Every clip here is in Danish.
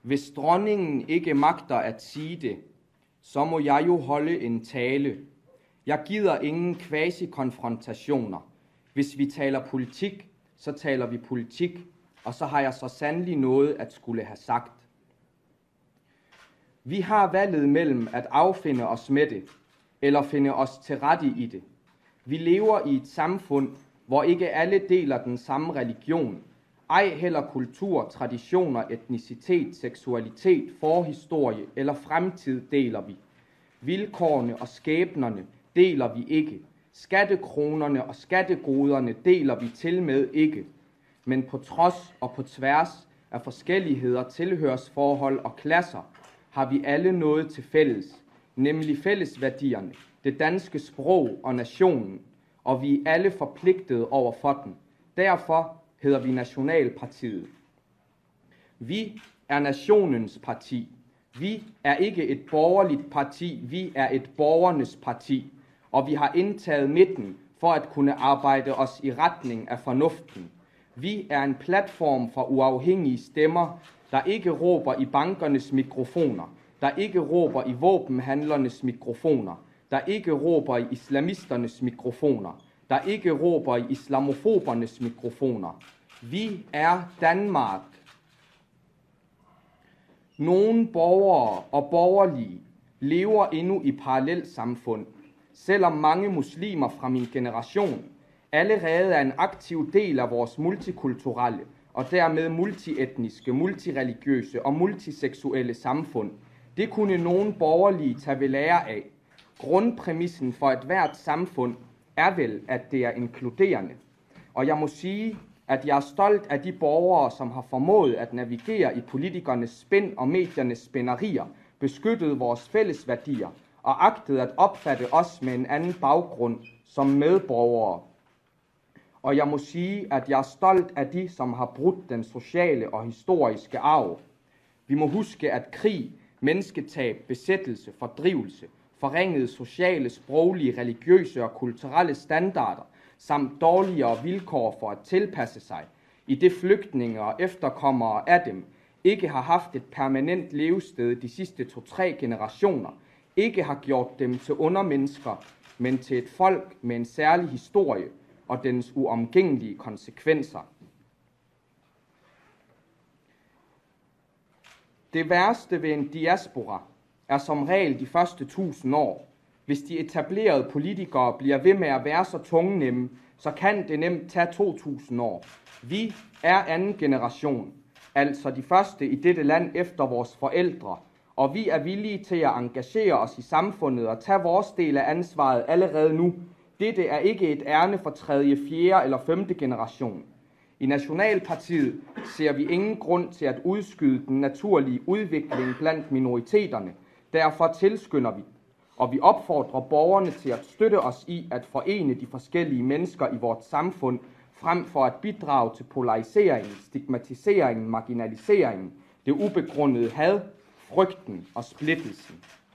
Hvis dronningen ikke magter at sige det, så må jeg jo holde en tale. Jeg gider ingen kvasi-konfrontationer. Hvis vi taler politik, så taler vi politik, og så har jeg så sandelig noget at skulle have sagt. Vi har valget mellem at affinde os med det, eller finde os til rette i det. Vi lever i et samfund, hvor ikke alle deler den samme religion, ej heller kultur, traditioner, etnicitet, seksualitet, forhistorie eller fremtid deler vi. Vilkårene og skæbnerne deler vi ikke. Skattekronerne og skattegoderne deler vi til med ikke. Men på trods og på tværs af forskelligheder, tilhørsforhold og klasser, har vi alle noget til fælles, nemlig fællesværdierne, det danske sprog og nationen, og vi er alle forpligtede over for den. Derfor hedder vi Nationalpartiet. Vi er nationens parti. Vi er ikke et borgerligt parti, vi er et borgernes parti, og vi har indtaget midten for at kunne arbejde os i retning af fornuften. Vi er en platform for uafhængige stemmer, der ikke råber i bankernes mikrofoner, der ikke råber i våbenhandlernes mikrofoner, der ikke råber i islamisternes mikrofoner, der ikke råber i islamofobernes mikrofoner. Vi er Danmark. Nogle borgere og borgerlige lever endnu i parallelsamfund, selvom mange muslimer fra min generation allerede er en aktiv del af vores multikulturelle og dermed multietniske, multireligiøse og multiseksuelle samfund. Det kunne nogle borgerlige tage ved lære af. Grundpræmissen for et hvert samfund er vel, at det er inkluderende. Og jeg må sige, at jeg er stolt af de borgere, som har formået at navigere i politikernes spind og mediernes spænderier, beskyttet vores fælles værdier og agtet at opfatte os med en anden baggrund som medborgere. Og jeg må sige, at jeg er stolt af de, som har brudt den sociale og historiske arv. Vi må huske, at krig, mennesketab, besættelse, fordrivelse, forringede sociale, sproglige, religiøse og kulturelle standarder, samt dårligere vilkår for at tilpasse sig, i det flygtninge og efterkommere af dem ikke har haft et permanent levested de sidste 2-3 generationer, ikke har gjort dem til undermennesker, men til et folk med en særlig historie og dens uomgængelige konsekvenser. Det værste ved en diaspora er som regel de første 1000 år. Hvis de etablerede politikere bliver ved med at være så tungnemme, så kan det nemt tage 2000 år. Vi er anden generation, altså de første i dette land efter vores forældre, og vi er villige til at engagere os i samfundet og tage vores del af ansvaret allerede nu. Dette er ikke et ærne for 3., 4. eller 5. generation. I Nationalpartiet ser vi ingen grund til at udskyde den naturlige udvikling blandt minoriteterne. Derfor tilskynder vi, og vi opfordrer borgerne til at støtte os i at forene de forskellige mennesker i vores samfund, frem for at bidrage til polariseringen, stigmatiseringen, marginaliseringen, det ubegrundede had, frygten og splittelsen.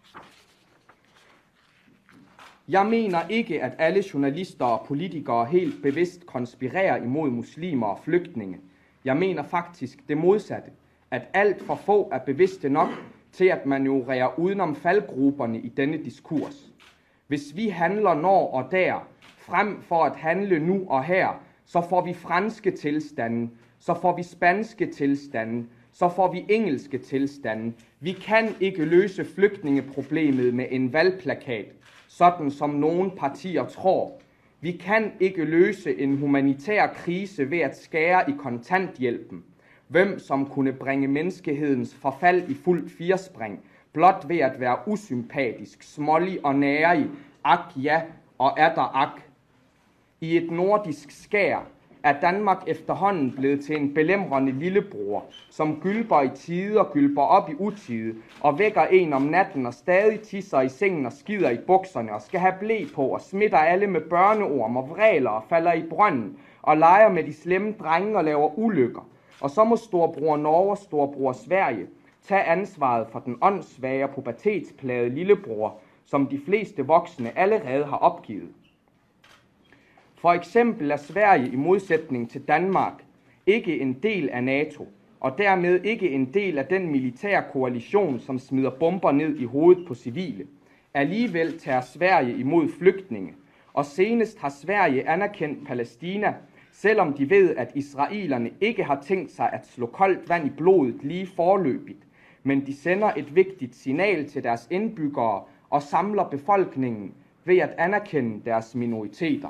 Jeg mener ikke, at alle journalister og politikere helt bevidst konspirerer imod muslimer og flygtninge. Jeg mener faktisk det modsatte, at alt for få er bevidste nok til at manøvrere udenom faldgruberne i denne diskurs. Hvis vi handler når og der, frem for at handle nu og her, så får vi franske tilstande, så får vi spanske tilstande, så får vi engelske tilstande. Vi kan ikke løse flygtningeproblemet med en valgplakat, sådan som nogle partier tror. Vi kan ikke løse en humanitær krise ved at skære i kontanthjælpen. Hvem som kunne bringe menneskehedens forfald i fuld firspring, blot ved at være usympatisk, smålig og nærig, ak ja og atter ak. I et nordisk skær er Danmark efterhånden blevet til en belemrende lillebror, som gylper i tide og gylper op i utide, og vækker en om natten og stadig tisser i sengen og skider i bukserne, og skal have ble på og smitter alle med børneorm og vræler og falder i brønden, og leger med de slemme drenge og laver ulykker. Og så må storbror Norge og storbror Sverige tage ansvaret for den åndssvage og pubertetsplagede lillebror, som de fleste voksne allerede har opgivet. For eksempel er Sverige i modsætning til Danmark ikke en del af NATO, og dermed ikke en del af den militære koalition, som smider bomber ned i hovedet på civile. Alligevel tager Sverige imod flygtninge, og senest har Sverige anerkendt Palæstina, selvom de ved, at israelerne ikke har tænkt sig at slå koldt vand i blodet lige forløbigt, men de sender et vigtigt signal til deres indbyggere og samler befolkningen ved at anerkende deres minoriteter.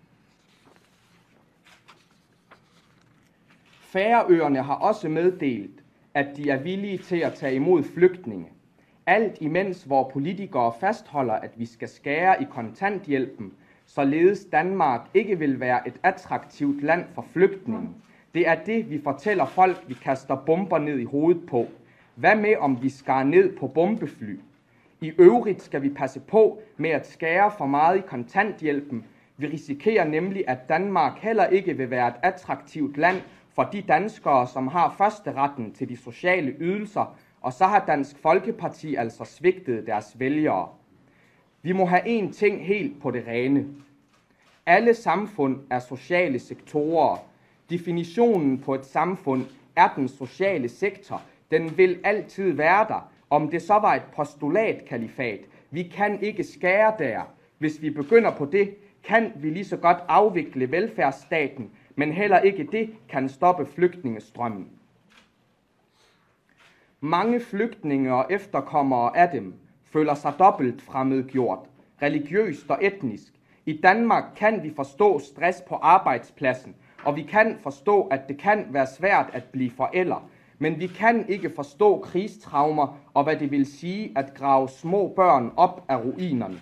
Færøerne har også meddelt, at de er villige til at tage imod flygtninge. Alt imens vores politikere fastholder, at vi skal skære i kontanthjælpen, således Danmark ikke vil være et attraktivt land for flygtninge. Det er det, vi fortæller folk, vi kaster bomber ned i hovedet på. Hvad med, om vi skærer ned på bombefly? I øvrigt skal vi passe på med at skære for meget i kontanthjælpen. Vi risikerer nemlig, at Danmark heller ikke vil være et attraktivt land for de danskere, som har førsteretten til de sociale ydelser, og så har Dansk Folkeparti altså svigtet deres vælgere. Vi må have én ting helt på det rene. Alle samfund er sociale sektorer. Definitionen på et samfund er den sociale sektor. Den vil altid være der, om det så var et postulatkalifat. Vi kan ikke skære der. Hvis vi begynder på det, kan vi lige så godt afvikle velfærdsstaten, men heller ikke det kan stoppe flygtningestrømmen. Mange flygtninge og efterkommere af dem føler sig dobbelt fremmedgjort, religiøst og etnisk. I Danmark kan vi forstå stress på arbejdspladsen, og vi kan forstå, at det kan være svært at blive forælder. Men vi kan ikke forstå krigstraumer og hvad det vil sige at grave små børn op af ruinerne.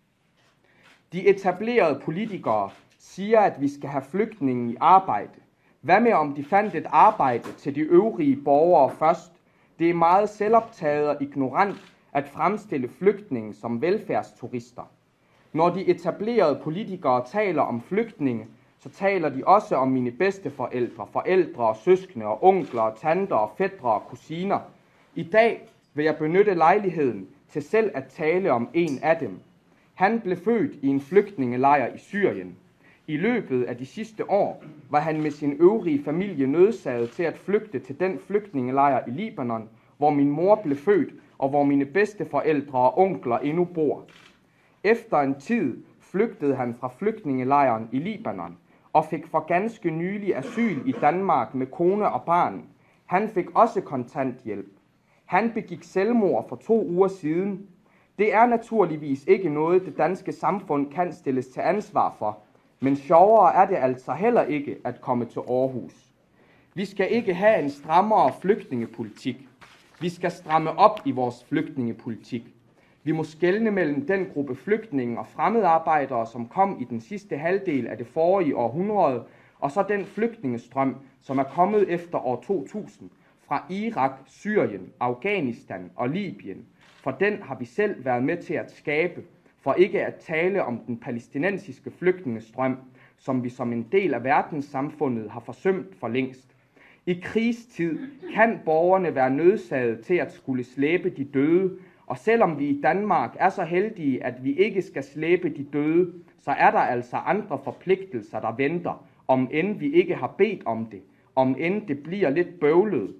De etablerede politikere siger, at vi skal have flygtninge i arbejde. Hvad med om de fandt et arbejde til de øvrige borgere først? Det er meget selvoptaget og ignorant at fremstille flygtninge som velfærdsturister. Når de etablerede politikere taler om flygtninge, så taler de også om mine bedsteforældre, forældre og søskende og onkler og tanter og fætre og kusiner. I dag vil jeg benytte lejligheden til selv at tale om en af dem. Han blev født i en flygtningelejr i Syrien. I løbet af de sidste år var han med sin øvrige familie nødsaget til at flygte til den flygtningelejr i Libanon, hvor min mor blev født og hvor mine bedsteforældre og onkler endnu bor. Efter en tid flygtede han fra flygtningelejren i Libanon og fik for ganske nylig asyl i Danmark med kone og barn. Han fik også kontanthjælp. Han begik selvmord for 2 uger siden. Det er naturligvis ikke noget, det danske samfund kan stilles til ansvar for, men sjovere er det altså heller ikke at komme til Aarhus. Vi skal ikke have en strammere flygtningepolitik. Vi skal stramme op i vores flygtningepolitik. Vi må skelne mellem den gruppe flygtninge og fremmedarbejdere, som kom i den sidste halvdel af det forrige århundrede, og så den flygtningestrøm, som er kommet efter år 2000 fra Irak, Syrien, Afghanistan og Libyen. For den har vi selv været med til at skabe, for ikke at tale om den palæstinensiske flygtningestrøm, som vi som en del af verdenssamfundet har forsømt for længst. I krigstid kan borgerne være nødsaget til at skulle slæbe de døde, og selvom vi i Danmark er så heldige, at vi ikke skal slæbe de døde, så er der altså andre forpligtelser, der venter, om end vi ikke har bedt om det, om end det bliver lidt bøvlet.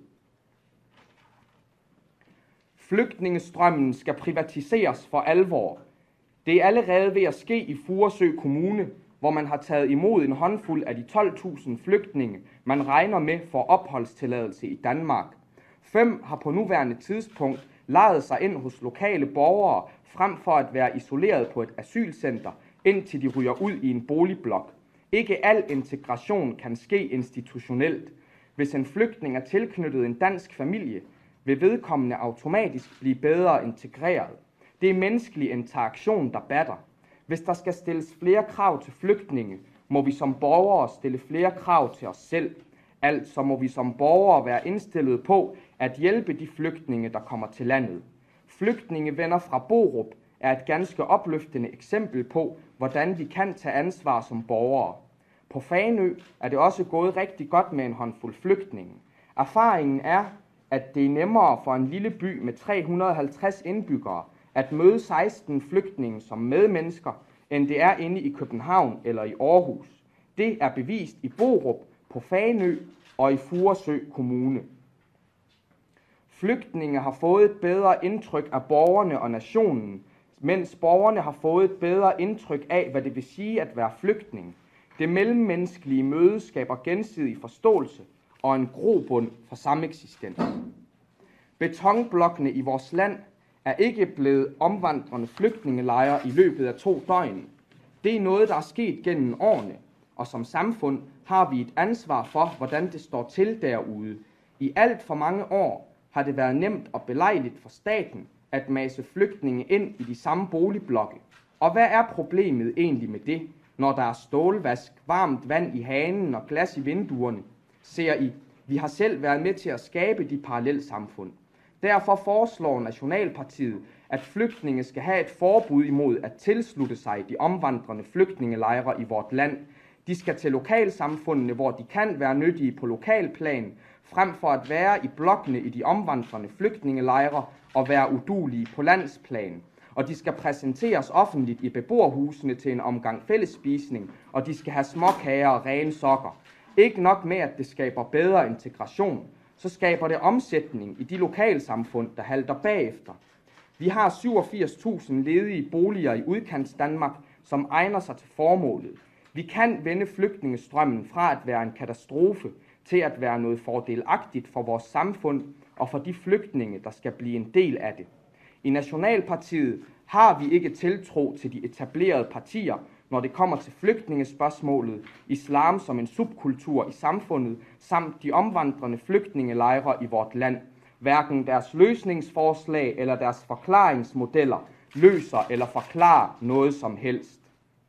Flygtningestrømmen skal privatiseres for alvor. Det er allerede ved at ske i Furesø Kommune, hvor man har taget imod en håndfuld af de 12.000 flygtninge, man regner med for opholdstilladelse i Danmark. 5 har på nuværende tidspunkt lejet sig ind hos lokale borgere, frem for at være isoleret på et asylcenter, indtil de ryger ud i en boligblok. Ikke al integration kan ske institutionelt. Hvis en flygtning er tilknyttet en dansk familie, vil vedkommende automatisk blive bedre integreret. Det er menneskelig interaktion, der batter. Hvis der skal stilles flere krav til flygtninge, må vi som borgere stille flere krav til os selv. Altså må vi som borgere være indstillet på at hjælpe de flygtninge, der kommer til landet. Flygtningevenner fra Borup er et ganske opløftende eksempel på, hvordan vi kan tage ansvar som borgere. På Fanø er det også gået rigtig godt med en håndfuld flygtninge. Erfaringen er, at det er nemmere for en lille by med 350 indbyggere at møde 16 flygtninge som medmennesker, end det er inde i København eller i Aarhus. Det er bevist i Borup, på Fanø og i Furesø Kommune. Flygtninge har fået et bedre indtryk af borgerne og nationen, mens borgerne har fået et bedre indtryk af, hvad det vil sige at være flygtning. Det mellemmenneskelige møde skaber gensidig forståelse og en grobund for sameksistens. Betonblokkene i vores land er ikke blevet omvandrende flygtningelejre i løbet af 2 døgn. Det er noget, der er sket gennem årene, og som samfund har vi et ansvar for, hvordan det står til derude. I alt for mange år har det været nemt og belejligt for staten at mase flygtninge ind i de samme boligblokke. Og hvad er problemet egentlig med det, når der er stålvask, varmt vand i hanen og glas i vinduerne? Ser I, vi har selv været med til at skabe de parallelsamfund. Derfor foreslår Nationalpartiet, at flygtninge skal have et forbud imod at tilslutte sig de omvandrende flygtningelejre i vort land. De skal til lokalsamfundene, hvor de kan være nyttige på lokalplan, frem for at være i blokkene i de omvandrende flygtningelejre og være udulige på landsplan. Og de skal præsenteres offentligt i beboerhusene til en omgang fællesspisning, og de skal have småkager og rene sokker. Ikke nok med, at det skaber bedre integration, så skaber det omsætning i de lokalsamfund, der halter bagefter. Vi har 87.000 ledige boliger i udkants Danmark, som egner sig til formålet. Vi kan vende flygtningestrømmen fra at være en katastrofe til at være noget fordelagtigt for vores samfund og for de flygtninge, der skal blive en del af det. I Nationalpartiet har vi ikke tiltro til de etablerede partier, når det kommer til flygtningespørgsmålet, islam som en subkultur i samfundet, samt de omvandrende flygtningelejre i vort land. Hverken deres løsningsforslag eller deres forklaringsmodeller løser eller forklarer noget som helst.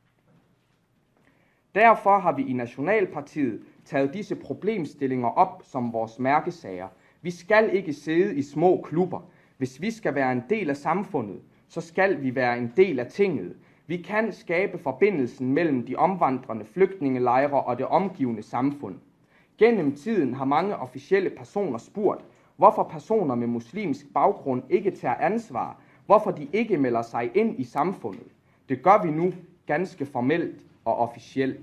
Derfor har vi i Nationalpartiet taget disse problemstillinger op som vores mærkesager. Vi skal ikke sidde i små klubber. Hvis vi skal være en del af samfundet, så skal vi være en del af tinget. Vi kan skabe forbindelsen mellem de omvandrende flygtningelejre og det omgivende samfund. Gennem tiden har mange officielle personer spurgt, hvorfor personer med muslimsk baggrund ikke tager ansvar, hvorfor de ikke melder sig ind i samfundet. Det gør vi nu ganske formelt og officielt.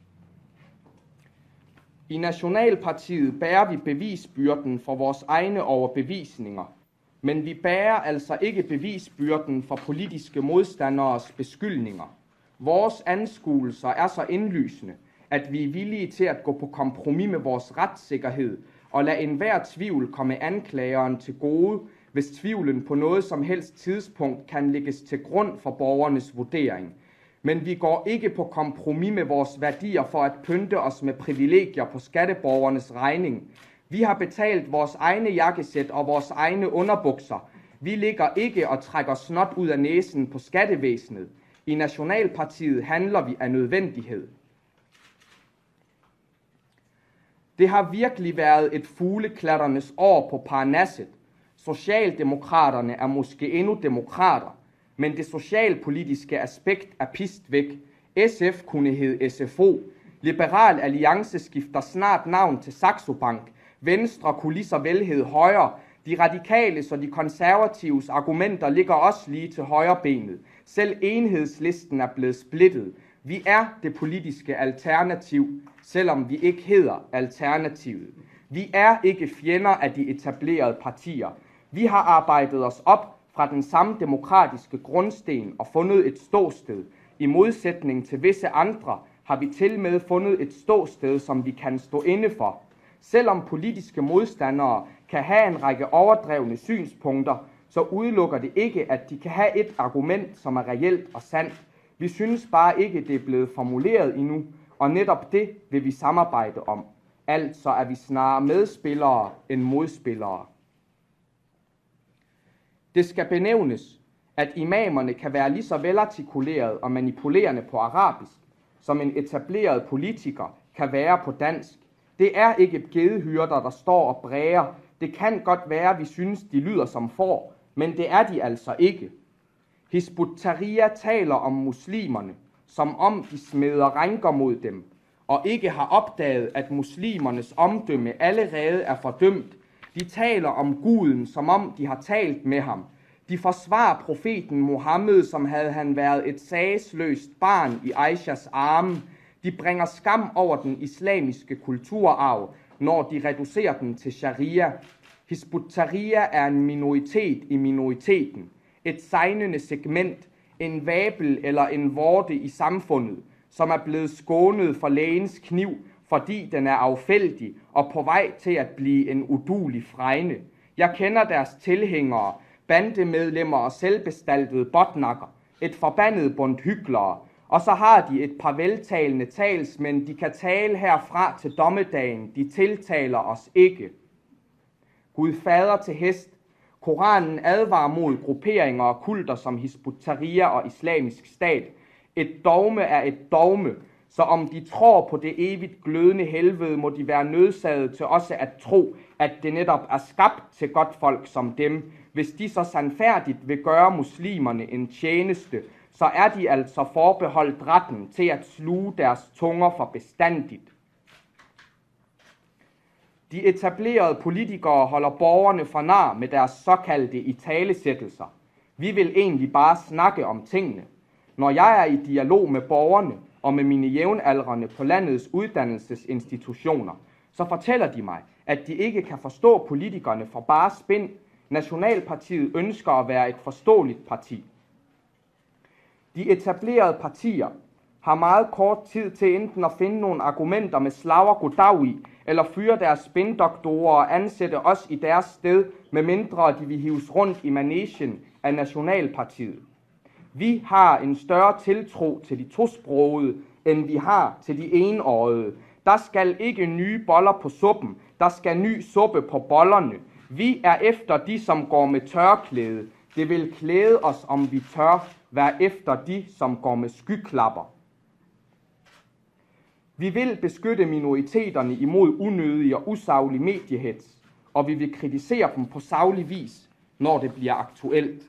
I Nationalpartiet bærer vi bevisbyrden for vores egne overbevisninger, men vi bærer altså ikke bevisbyrden for politiske modstanderes beskyldninger. Vores anskuelser er så indlysende, at vi er villige til at gå på kompromis med vores retssikkerhed og lade enhver tvivl komme anklageren til gode, hvis tvivlen på noget som helst tidspunkt kan lægges til grund for borgernes vurdering. Men vi går ikke på kompromis med vores værdier for at pynte os med privilegier på skatteborgernes regning. Vi har betalt vores egne jakkesæt og vores egne underbukser. Vi ligger ikke og trækker snot ud af næsen på skattevæsenet. I Nationalpartiet handler vi af nødvendighed. Det har virkelig været et fugleklatternes år på Parnasset. Socialdemokraterne er måske endnu demokrater, men det socialpolitiske aspekt er pist væk. SF kunne hedde SFO. Liberal Alliance skifter snart navn til Saxo Bank. Venstre kunne lige så vel hedde Højre. De radikales og de konservatives argumenter ligger også lige til højre benet. Selv Enhedslisten er blevet splittet. Vi er det politiske alternativ, selvom vi ikke hedder Alternativet. Vi er ikke fjender af de etablerede partier. Vi har arbejdet os op fra den samme demokratiske grundsten og fundet et ståsted. I modsætning til visse andre har vi til med fundet et ståsted, som vi kan stå inde for. Selvom politiske modstandere kan have en række overdrevne synspunkter, så udelukker det ikke, at de kan have et argument, som er reelt og sandt. Vi synes bare ikke, det er blevet formuleret endnu, og netop det vil vi samarbejde om. Altså er vi snarere medspillere end modspillere. Det skal benævnes, at imamerne kan være lige så velartikuleret og manipulerende på arabisk, som en etableret politiker kan være på dansk. Det er ikke gedehyrder, der står og bræger. Det kan godt være, at vi synes, de lyder som får, men det er de altså ikke. Hizb ut-Tahrir taler om muslimerne, som om de smeder rænker mod dem, og ikke har opdaget, at muslimernes omdømme allerede er fordømt. De taler om guden, som om de har talt med ham. De forsvarer profeten Mohammed, som havde han været et sagesløst barn i Aishas arme. De bringer skam over den islamiske kulturarv, når de reducerer den til sharia. Hizb ut-Tahrir er en minoritet i minoriteten, et sejnende segment, en vabel eller en vorte i samfundet, som er blevet skånet for lægens kniv, fordi den er affældig og på vej til at blive en uduelig fregne. Jeg kender deres tilhængere, bandemedlemmer og selvbestaltede botnakker, et forbandet bundt hyklere, og så har de et par veltalende talsmænd, de kan tale herfra til dommedagen, de tiltaler os ikke. Gud fader til hest. Koranen advarer mod grupperinger og kulter som Hizb ut-Tahrir og Islamisk Stat. Et dogme er et dogme, så om de tror på det evigt glødende helvede, må de være nødsaget til også at tro, at det netop er skabt til godt folk som dem. Hvis de så sandfærdigt vil gøre muslimerne en tjeneste, så er de altså forbeholdt retten til at sluge deres tunger for bestandigt. De etablerede politikere holder borgerne for nar med deres såkaldte italesættelser. Vi vil egentlig bare snakke om tingene. Når jeg er i dialog med borgerne og med mine jævnaldrende på landets uddannelsesinstitutioner, så fortæller de mig, at de ikke kan forstå politikerne for bare spind. Nationalpartiet ønsker at være et forståeligt parti. De etablerede partier har meget kort tid til enten at finde nogle argumenter med slag og goddag i, eller fyre deres spindoktorer og ansætte os i deres sted, med mindre de vil hives rundt i manegen af Nationalpartiet. Vi har en større tiltro til de tosprogede, end vi har til de enårede. Der skal ikke nye boller på suppen, der skal ny suppe på bollerne. Vi er efter de, som går med tørklæde. Det vil klæde os, om vi tør være efter de, som går med skyklapper. Vi vil beskytte minoriteterne imod unødig og usaglig mediehets, og vi vil kritisere dem på saglig vis, når det bliver aktuelt.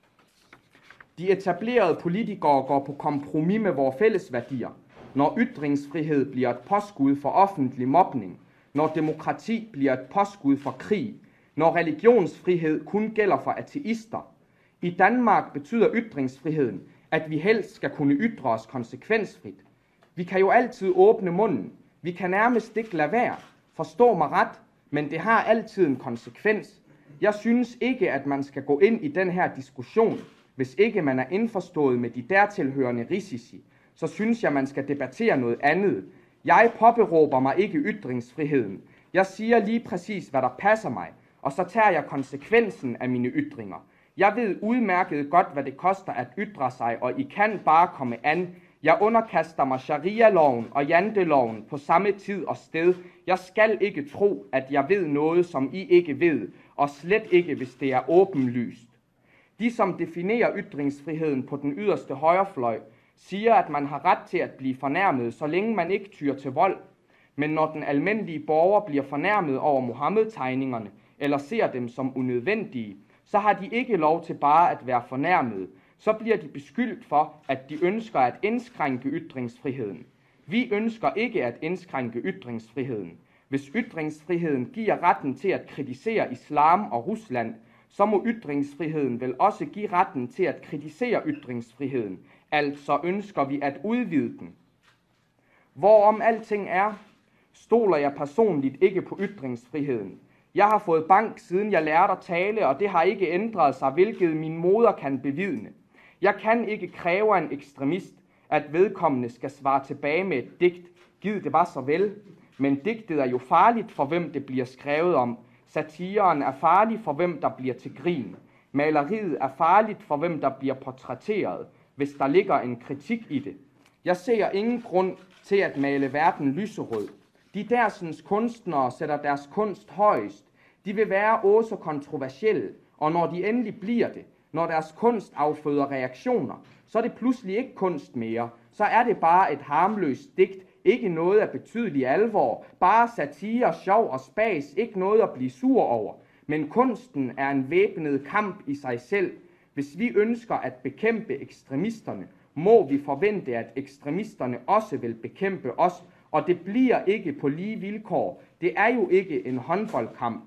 De etablerede politikere går på kompromis med vores fælles værdier, når ytringsfrihed bliver et påskud for offentlig mobning, når demokrati bliver et påskud for krig, når religionsfrihed kun gælder for ateister. I Danmark betyder ytringsfriheden, at vi helst skal kunne ytre os konsekvensfrit. Vi kan jo altid åbne munden. Vi kan nærmest ikke lade være. Forstå mig ret, men det har altid en konsekvens. Jeg synes ikke, at man skal gå ind i den her diskussion, hvis ikke man er indforstået med de dertilhørende risici. Så synes jeg, man skal debattere noget andet. Jeg påberåber mig ikke ytringsfriheden. Jeg siger lige præcis, hvad der passer mig, og så tager jeg konsekvensen af mine ytringer. Jeg ved udmærket godt, hvad det koster at ytre sig, og I kan bare komme an. Jeg underkaster mig sharia-loven og janteloven på samme tid og sted. Jeg skal ikke tro, at jeg ved noget, som I ikke ved, og slet ikke, hvis det er åbenlyst. De, som definerer ytringsfriheden på den yderste højrefløj, siger, at man har ret til at blive fornærmet, så længe man ikke tyr til vold. Men når den almindelige borger bliver fornærmet over Mohammed-tegningerne, eller ser dem som unødvendige, så har de ikke lov til bare at være fornærmede. Så bliver de beskyldt for, at de ønsker at indskrænke ytringsfriheden. Vi ønsker ikke at indskrænke ytringsfriheden. Hvis ytringsfriheden giver retten til at kritisere islam og Rusland, så må ytringsfriheden vel også give retten til at kritisere ytringsfriheden. Altså ønsker vi at udvide den. Hvorom alting er, stoler jeg personligt ikke på ytringsfriheden. Jeg har fået bank, siden jeg lærte at tale, og det har ikke ændret sig, hvilket min moder kan bevidne. Jeg kan ikke kræve af en ekstremist, at vedkommende skal svare tilbage med et digt. Gid det var så vel. Men digtet er jo farligt for hvem det bliver skrevet om. Satiren er farlig for hvem der bliver til grin. Maleriet er farligt for hvem der bliver portrætteret, hvis der ligger en kritik i det. Jeg ser ingen grund til at male verden lyserød. De dersens kunstnere sætter deres kunst højst. De vil være også kontroversielle, og når de endelig bliver det, når deres kunst afføder reaktioner, så er det pludselig ikke kunst mere. Så er det bare et harmløst digt, ikke noget af betydelig alvor, bare satire, sjov og spas, ikke noget at blive sur over. Men kunsten er en væbnet kamp i sig selv. Hvis vi ønsker at bekæmpe ekstremisterne, må vi forvente, at ekstremisterne også vil bekæmpe os, og det bliver ikke på lige vilkår. Det er jo ikke en håndboldkamp.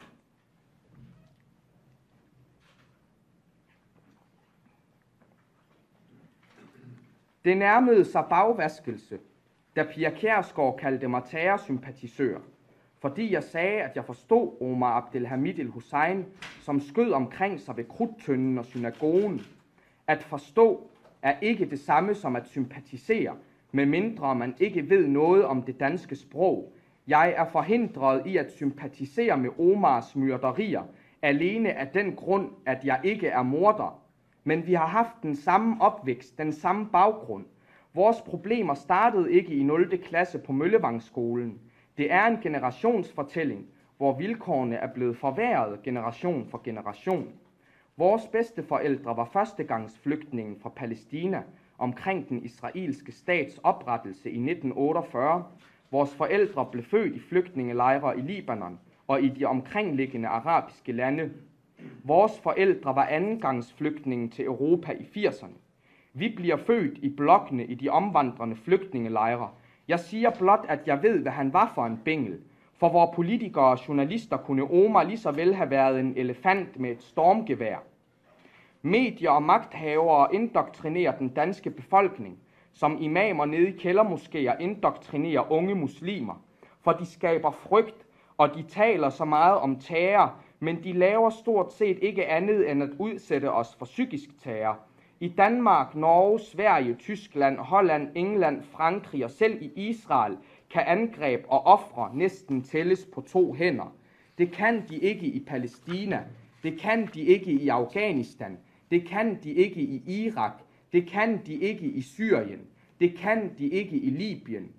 Det nærmede sig bagvaskelse, da Pia Kjærsgaard kaldte mig terrorsympatisør. Fordi jeg sagde, at jeg forstod Omar Abdelhamid el-Hussein, som skød omkring sig ved krudtønden og synagogen. At forstå er ikke det samme som at sympatisere, medmindre man ikke ved noget om det danske sprog. Jeg er forhindret i at sympatisere med Omars myrderier, alene af den grund, at jeg ikke er morder. Men vi har haft den samme opvækst, den samme baggrund. Vores problemer startede ikke i 0. klasse på Møllevangsskolen. Det er en generationsfortælling, hvor vilkårene er blevet forværret generation for generation. Vores bedsteforældre var førstegangsflygtninge fra Palæstina omkring den israelske stats oprettelse i 1948. Vores forældre blev født i flygtningelejre i Libanon og i de omkringliggende arabiske lande. Vores forældre var andengangsflygtninge til Europa i 80'erne. Vi bliver født i blokkene i de omvandrende flygtningelejre. Jeg siger blot, at jeg ved, hvad han var for en bengel. For hvor politikere og journalister kunne Omar lige så vel have været en elefant med et stormgevær. Medier og magthavere indoktrinerer den danske befolkning, som imamer nede i kældermoskéer indoktrinerer unge muslimer. For de skaber frygt, og de taler så meget om terror, men de laver stort set ikke andet end at udsætte os for psykisk terror. I Danmark, Norge, Sverige, Tyskland, Holland, England, Frankrig og selv i Israel kan angreb og ofre næsten tælles på 2 hænder. Det kan de ikke i Palæstina, det kan de ikke i Afghanistan, det kan de ikke i Irak, det kan de ikke i Syrien, det kan de ikke i Libyen.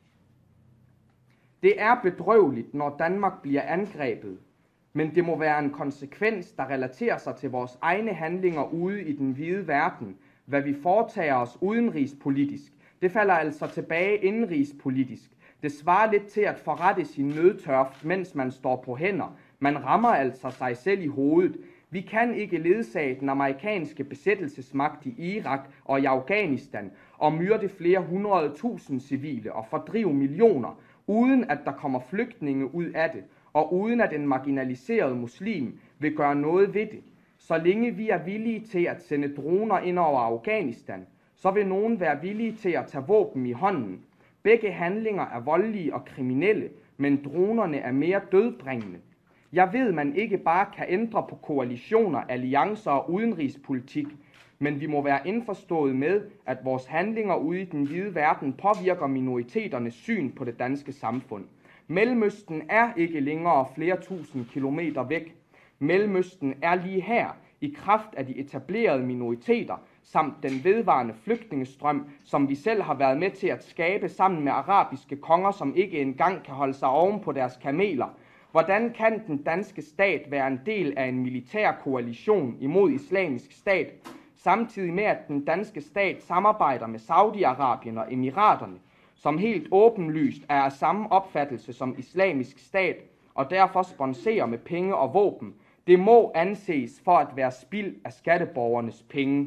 Det er bedrøveligt, når Danmark bliver angrebet, men det må være en konsekvens, der relaterer sig til vores egne handlinger ude i den hvide verden. Hvad vi foretager os udenrigspolitisk, det falder altså tilbage indenrigspolitisk. Det svarer lidt til at forrette sin nødtørft, mens man står på hænder. Man rammer altså sig selv i hovedet. Vi kan ikke ledsage den amerikanske besættelsesmagt i Irak og i Afghanistan og myrde flere 100.000 civile og fordrive millioner, uden at der kommer flygtninge ud af det, og uden at en marginaliseret muslim vil gøre noget ved det. Så længe vi er villige til at sende droner ind over Afghanistan, så vil nogen være villige til at tage våben i hånden. Begge handlinger er voldelige og kriminelle, men dronerne er mere dødbringende. Jeg ved, man ikke bare kan ændre på koalitioner, alliancer og udenrigspolitik, men vi må være indforstået med, at vores handlinger ude i den hvide verden påvirker minoriteternes syn på det danske samfund. Mellemøsten er ikke længere flere tusind kilometer væk. Mellemøsten er lige her, i kraft af de etablerede minoriteter, samt den vedvarende flygtningestrøm, som vi selv har været med til at skabe sammen med arabiske konger, som ikke engang kan holde sig oven på deres kameler. Hvordan kan den danske stat være en del af en militær koalition imod islamisk stat, samtidig med at den danske stat samarbejder med Saudi-Arabien og Emiraterne, som helt åbenlyst er af samme opfattelse som islamisk stat, og derfor sponserer med penge og våben? Det må anses for at være spild af skatteborgernes penge.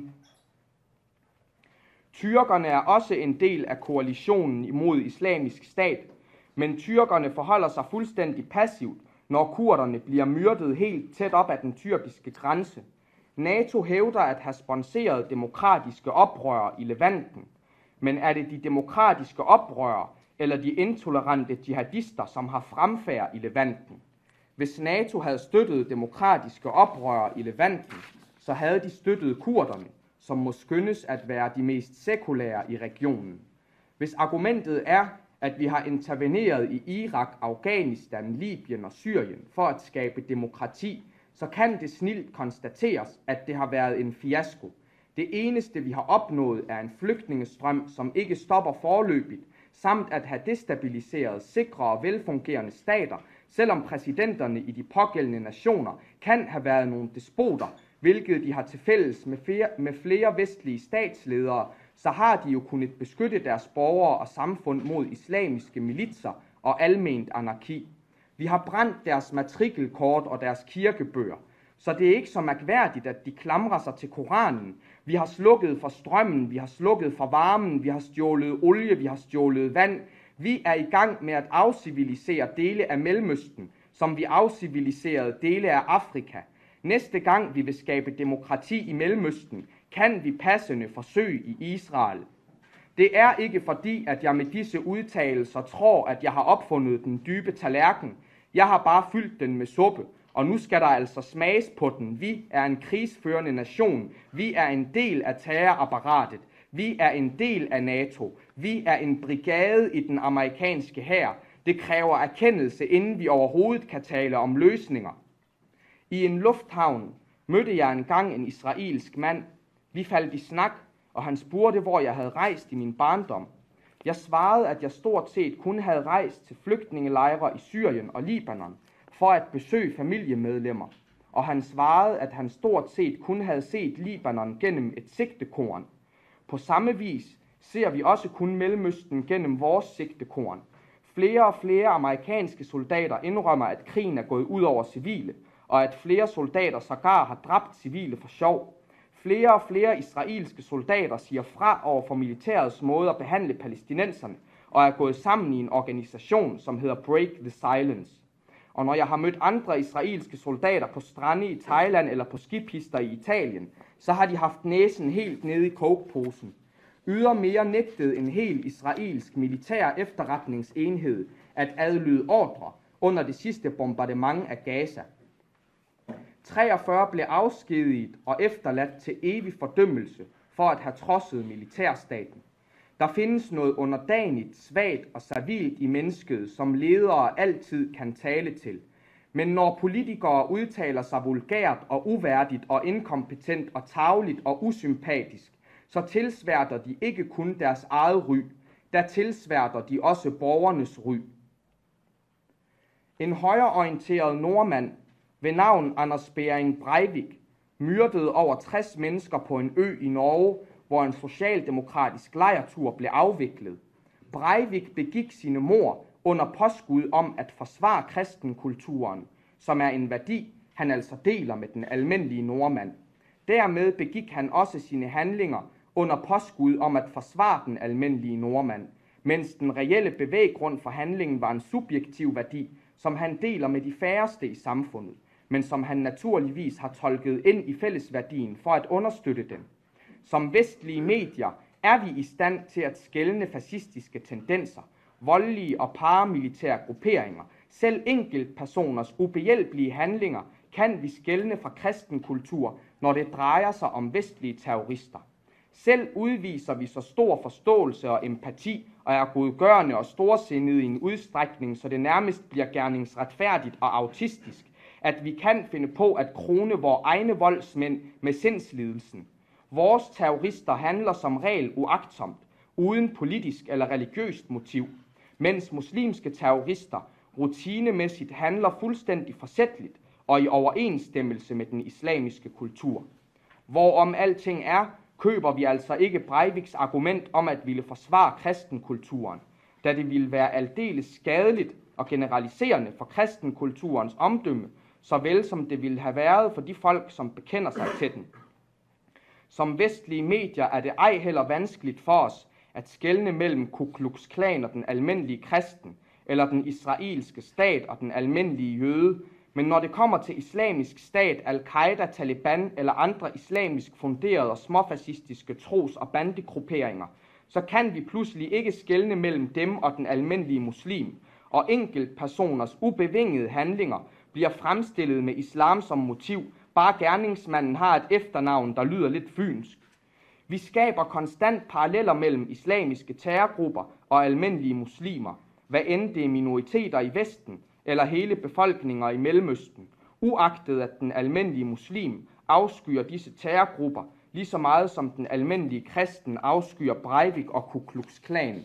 Tyrkerne er også en del af koalitionen imod islamisk stat, men tyrkerne forholder sig fuldstændig passivt, når kurderne bliver myrdet helt tæt op ad den tyrkiske grænse. NATO hævder at have sponseret demokratiske oprør i Levanten, men er det de demokratiske oprørere eller de intolerante jihadister, som har fremfærd i Levanten? Hvis NATO havde støttet demokratiske oprørere i Levanten, så havde de støttet kurderne, som må skyndes at være de mest sekulære i regionen. Hvis argumentet er, at vi har interveneret i Irak, Afghanistan, Libyen og Syrien for at skabe demokrati, så kan det snilt konstateres, at det har været en fiasko. Det eneste, vi har opnået, er en flygtningestrøm, som ikke stopper forløbigt, samt at have destabiliseret sikre og velfungerende stater, selvom præsidenterne i de pågældende nationer kan have været nogle despoter, hvilket de har til fælles med flere vestlige statsledere, så har de jo kunnet beskytte deres borgere og samfund mod islamiske militser og alment anarki. Vi har brændt deres matrikelkort og deres kirkebøger, så det er ikke så mærkværdigt, at de klamrer sig til Koranen. Vi har slukket for strømmen, vi har slukket for varmen, vi har stjålet olie, vi har stjålet vand. Vi er i gang med at afcivilisere dele af Mellemøsten, som vi afciviliserede dele af Afrika. Næste gang vi vil skabe demokrati i Mellemøsten, kan vi passende forsøge i Israel. Det er ikke fordi, at jeg med disse udtalelser tror, at jeg har opfundet den dybe tallerken, Jeg har bare fyldt den med suppe, og nu skal der altså smages på den. Vi er en krigsførende nation. Vi er en del af terrorapparatet. Vi er en del af NATO. Vi er en brigade i den amerikanske hær. Det kræver erkendelse, inden vi overhovedet kan tale om løsninger. I en lufthavn mødte jeg engang en israelsk mand. Vi faldt i snak, og han spurgte, hvor jeg havde rejst i min barndom. Jeg svarede, at jeg stort set kun havde rejst til flygtningelejre i Syrien og Libanon for at besøge familiemedlemmer. Og han svarede, at han stort set kun havde set Libanon gennem et sigtekorn. På samme vis ser vi også kun Mellemøsten gennem vores sigtekorn. Flere og flere amerikanske soldater indrømmer, at krigen er gået ud over civile, og at flere soldater sågar har dræbt civile for sjov. Flere og flere israelske soldater siger fra over for militærets måde at behandle palæstinenserne, og er gået sammen i en organisation, som hedder Break the Silence. Og når jeg har mødt andre israelske soldater på strande i Thailand eller på skipister i Italien, så har de haft næsen helt nede i cokeposen. Ydermere nægtede en hel israelsk militær efterretningsenhed at adlyde ordre under det sidste bombardement af Gaza. 43 blev afskediget og efterladt til evig fordømmelse for at have trodset militærstaten. Der findes noget underdanigt, svagt og servilt i mennesket, som ledere altid kan tale til. Men når politikere udtaler sig vulgært og uværdigt og inkompetent og tarveligt og usympatisk, så tilsværter de ikke kun deres eget ry, der tilsværter de også borgernes ry. En højreorienteret nordmand ved navn Anders Behring Breivik myrdede over 60 mennesker på en ø i Norge, hvor en socialdemokratisk lejrtur blev afviklet. Breivik begik sine mord under påskud om at forsvare kristenkulturen, som er en værdi, han altså deler med den almindelige nordmand. Dermed begik han også sine handlinger under påskud om at forsvare den almindelige nordmand, mens den reelle bevæggrund for handlingen var en subjektiv værdi, som han deler med de færreste i samfundet, men som han naturligvis har tolket ind i fællesværdien for at understøtte den. Som vestlige medier er vi i stand til at skelne fascistiske tendenser, voldelige og paramilitære grupperinger, selv enkeltpersoners ubehjælpelige handlinger kan vi skelne fra kristenkultur, når det drejer sig om vestlige terrorister. Selv udviser vi så stor forståelse og empati og er godgørende og storsindede i en udstrækning, så det nærmest bliver gerningsretfærdigt og autistisk, at vi kan finde på at krone vores egne voldsmænd med sindslidelsen. Vores terrorister handler som regel uagtsomt, uden politisk eller religiøst motiv, mens muslimske terrorister rutinemæssigt handler fuldstændig forsætligt og i overensstemmelse med den islamiske kultur. Hvorom alting er, køber vi altså ikke Breiviks argument om at ville forsvare kristenkulturen, da det ville være aldeles skadeligt og generaliserende for kristenkulturens omdømme, såvel som det ville have været for de folk, som bekender sig til den. Som vestlige medier er det ej heller vanskeligt for os at skelne mellem Ku Klux Klan og den almindelige kristen, eller den israelske stat og den almindelige jøde, men når det kommer til islamisk stat, al-Qaida, Taliban eller andre islamisk funderede og småfascistiske tros- og bandegrupperinger, så kan vi pludselig ikke skelne mellem dem og den almindelige muslim, og enkeltpersoners ubevingede handlinger bliver fremstillet med islam som motiv, bare gerningsmanden har et efternavn, der lyder lidt fynsk. Vi skaber konstant paralleller mellem islamiske terrorgrupper og almindelige muslimer, hvad end det er minoriteter i Vesten eller hele befolkninger i Mellemøsten, uagtet at den almindelige muslim afskyer disse terrorgrupper lige så meget som den almindelige kristen afskyer Breivik og Ku Klux Klan.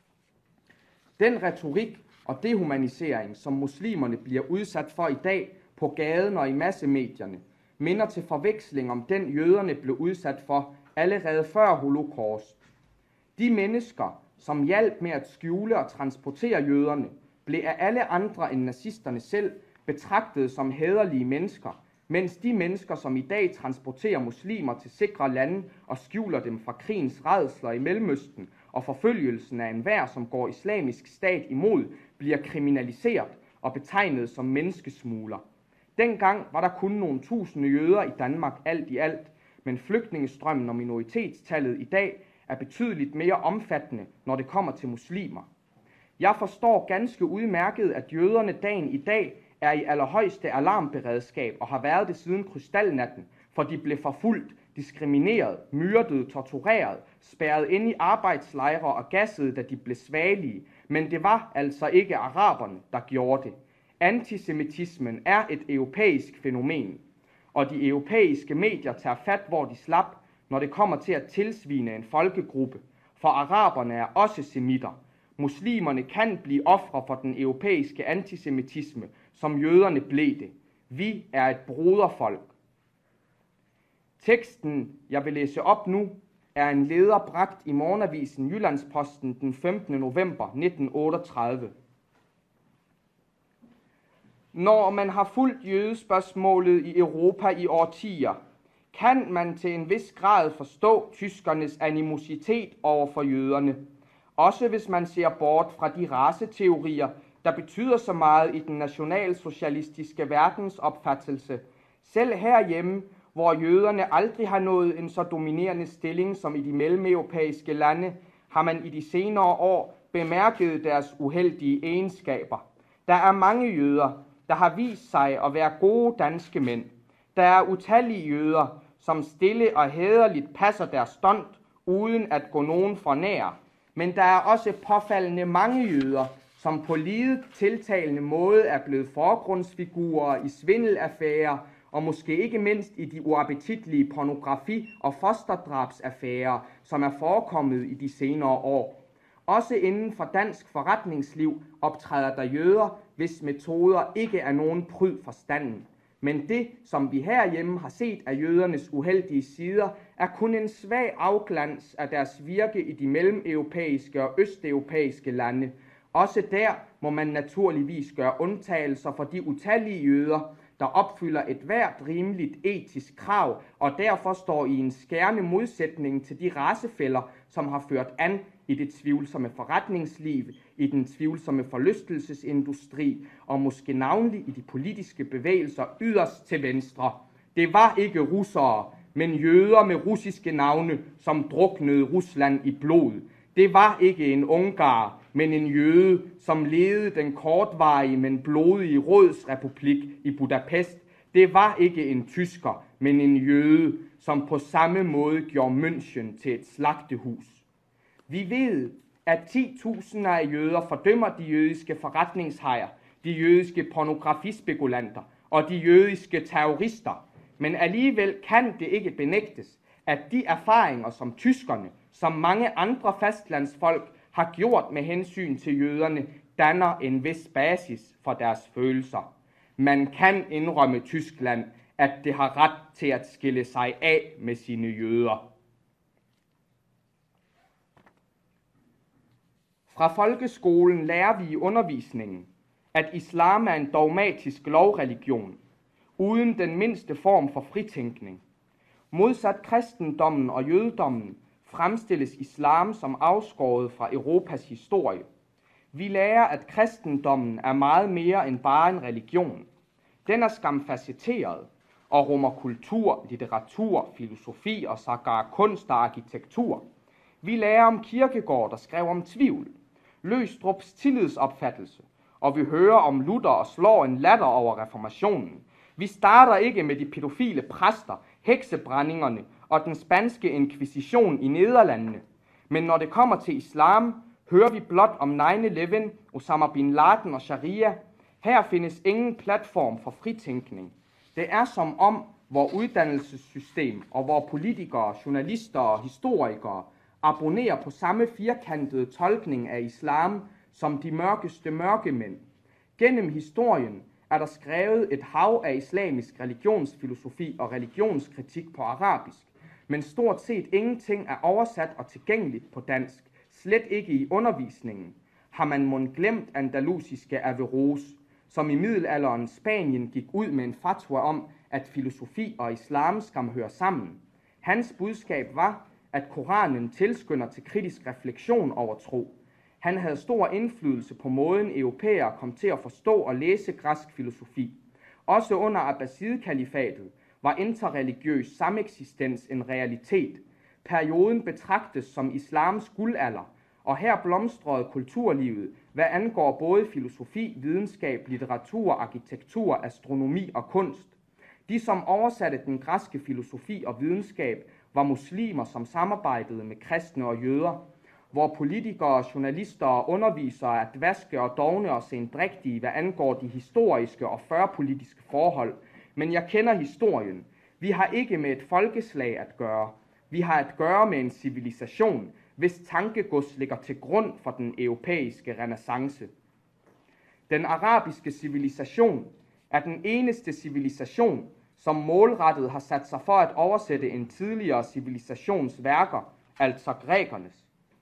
Den retorik og dehumanisering, som muslimerne bliver udsat for i dag på gaden og i massemedierne, minder til forveksling om den jøderne blev udsat for allerede før holocaust. De mennesker, som hjalp med at skjule og transportere jøderne, blev af alle andre end nazisterne selv betragtet som hæderlige mennesker, mens de mennesker, som i dag transporterer muslimer til sikre lande og skjuler dem fra krigens rædsler i Mellemøsten og forfølgelsen af enhver, som går islamisk stat imod, bliver kriminaliseret og betegnet som menneskesmugler. Dengang var der kun nogle tusinde jøder i Danmark alt i alt, men flygtningestrømmen og minoritetstallet i dag er betydeligt mere omfattende, når det kommer til muslimer. Jeg forstår ganske udmærket, at jøderne dagen i dag er i allerhøjeste alarmberedskab og har været det siden krystalnatten, for de blev forfulgt, diskrimineret, myrdet, tortureret, spærret ind i arbejdslejre og gasset, da de blev svagelige. Men det var altså ikke araberne, der gjorde det. Antisemitismen er et europæisk fænomen, og de europæiske medier tager fat, hvor de slap, når det kommer til at tilsvine en folkegruppe. For araberne er også semitter. Muslimerne kan blive ofre for den europæiske antisemitisme, som jøderne blev det. Vi er et broderfolk. Teksten, jeg vil læse op nu, er en leder bragt i morgenavisen Jyllandsposten den 15. november 1938. Når man har fulgt jødespørgsmålet i Europa i årtier, kan man til en vis grad forstå tyskernes animositet over for jøderne. Også hvis man ser bort fra de raceteorier, der betyder så meget i den nationalsocialistiske verdensopfattelse. Selv herhjemme, hvor jøderne aldrig har nået en så dominerende stilling som i de mellemeuropæiske lande, har man i de senere år bemærket deres uheldige egenskaber. Der er mange jøder, der har vist sig at være gode danske mænd. Der er utallige jøder, som stille og hæderligt passer deres stont, uden at gå nogen for nær. Men der er også påfaldende mange jøder, som på lidet tiltalende måde er blevet forgrundsfigurer i svindelaffærer, og måske ikke mindst i de uappetitlige pornografi- og fosterdrabsaffærer, som er forekommet i de senere år. Også inden for dansk forretningsliv optræder der jøder, hvis metoder ikke er nogen pryd for standen. Men det, som vi herhjemme har set af jødernes uheldige sider, er kun en svag afglans af deres virke i de mellemeuropæiske og østeuropæiske lande. Også der må man naturligvis gøre undtagelser for de utallige jøder, der opfylder et hvert rimeligt etisk krav, og derfor står i en skærende modsætning til de racefælder, som har ført an i det tvivlsomme forretningsliv, i den tvivlsomme forlystelsesindustri, og måske navnlig i de politiske bevægelser yderst til venstre. Det var ikke russere, men jøder med russiske navne, som druknede Rusland i blod. Det var ikke en ungar, men en jøde, som ledede den kortvarige, men blodige rådsrepublik i Budapest. Det var ikke en tysker, men en jøde, som på samme måde gjorde München til et slagtehus. Vi ved, at 10.000 af jøder fordømmer de jødiske forretningshajer, de jødiske pornografispekulanter og de jødiske terrorister. Men alligevel kan det ikke benægtes, at de erfaringer, som tyskerne, som mange andre fastlandsfolk, har gjort med hensyn til jøderne, danner en vis basis for deres følelser. Man kan indrømme Tyskland, at det har ret til at skille sig af med sine jøder. Fra folkeskolen lærer vi i undervisningen, at islam er en dogmatisk lovreligion, uden den mindste form for fritænkning. Modsat kristendommen og jødedommen fremstilles islam som afskåret fra Europas historie. Vi lærer, at kristendommen er meget mere end bare en religion. Den er skamfacetteret og rummer kultur, litteratur, filosofi og sågar kunst og arkitektur. Vi lærer om Kierkegaard, der skrev om tvivl, Løgstrups tillidsopfattelse, og vi hører om Luther og slår en latter over reformationen. Vi starter ikke med de pædofile præster, heksebrændingerne og den spanske inkvisition i Nederlandene. Men når det kommer til islam, hører vi blot om 9/11, Osama bin Laden og sharia. Her findes ingen platform for fritænkning. Det er som om vores uddannelsessystem og vores politikere, journalister og historikere abonnerer på samme firkantede tolkning af islam som de mørkeste mørkemænd. Gennem historien er der skrevet et hav af islamisk religionsfilosofi og religionskritik på arabisk, men stort set ingenting er oversat og tilgængeligt på dansk, slet ikke i undervisningen. Har man mon glemt andalusiske Averroes, som i middelalderens Spanien gik ud med en fatwa om, at filosofi og islam skam hører sammen. Hans budskab var, at Koranen tilskynder til kritisk refleksion over tro. Han havde stor indflydelse på måden europæere kom til at forstå og læse græsk filosofi. Også under Abbasid-kalifatet var interreligiøs sameksistens en realitet. Perioden betragtes som islams guldalder, og her blomstrede kulturlivet, hvad angår både filosofi, videnskab, litteratur, arkitektur, astronomi og kunst. De, som oversatte den græske filosofi og videnskab, var muslimer, som samarbejdede med kristne og jøder, hvor politikere, journalister og undervisere er dvaske og dovne og sendrægtige, hvad angår de historiske og førpolitiske forhold. Men jeg kender historien. Vi har ikke med et folkeslag at gøre. Vi har at gøre med en civilisation, hvis tankegods ligger til grund for den europæiske renæssance. Den arabiske civilisation er den eneste civilisation, som målrettet har sat sig for at oversætte en tidligere civilisations værker, altså grækernes.